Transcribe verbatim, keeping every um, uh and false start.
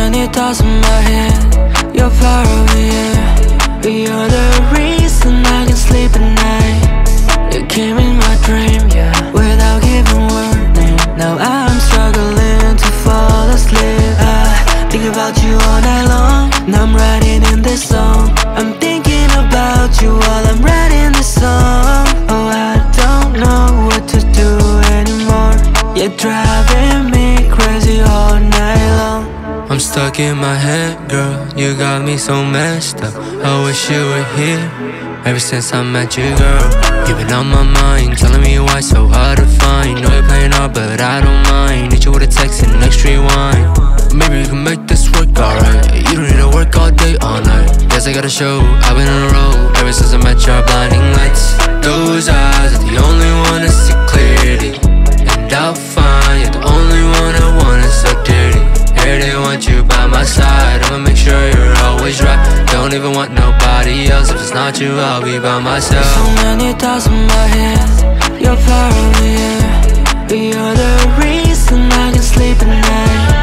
many thoughts in my head. You're far away, yeah. You're the reason I can sleep at night. You came in my dream, yeah, without giving warning. Now I'm struggling to fall asleep. I think about you all night long. Now I'm writing in this song. I'm thinking about you while I'm writing this song. Oh, I don't know what to do anymore. You're driving me crazy all night long. I'm stuck in my head, girl, you got me so messed up. I wish you were here, ever since I met you, girl. You've been on my mind, telling me why so hard to find. Know you're playing hard, but I don't mind. Hit you with a text and next rewind. Maybe we can make this work, alright. You don't need to work all day, all night. Guess I gotta show, I've been on a road ever since I met your blinding lights. Those eyes are the only one to see clearly, and I'll find you're the only one I want is so dirty. Here they want you by my side, I'ma make sure you're always right. Don't even want nobody else, if it's not you, I'll be by myself. So many thoughts in my head. You're far away, yeah. You're the reason I can sleep at night.